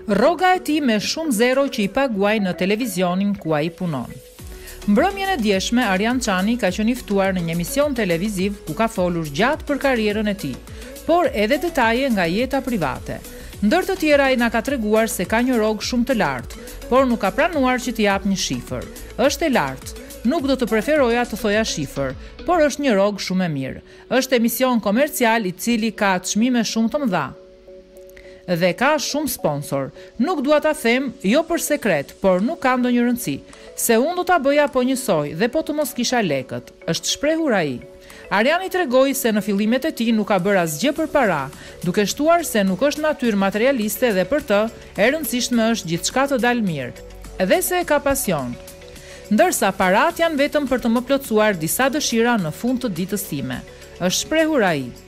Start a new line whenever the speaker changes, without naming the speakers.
Rroga e tij me shumë zero që i paguaj në televizionin ku ai punon. Mbrëmjen e djeshme, Arjan Çani ka qenë i ftuar në një emision televiziv ku ka folur gjatë për karrierën e tij, por edhe detaje nga jeta private. Ndër të tjera ai na ka treguar se ka një rrogë shumë të lartë, por nuk ka pranuar që t'i jap një shifër. Është e lartë. Nuk do të preferoja të thoja shifër, por është një rrogë shumë e mirë. Është emision komercial i cili ka çmime shumë të mëdha dhe ka shumë sponsor. Nuk dua ta them, jo për sekret, por nuk ka ndonjë rëndësi, se unë do ta bëja po njësoj dhe po të mos kisha lekët, është shprehur ai. Arjani tregoi se në fillimet e tij nuk ka bërë asgjë për para, duke shtuar se nuk është natyrë materialiste dhe për të e rëndësishme është gjithçka të dalë mirë, edhe se e ka pasion. Ndërsa parat janë vetëm për të më plotësuar disa dëshira në fund të ditës time, është shprehur ai.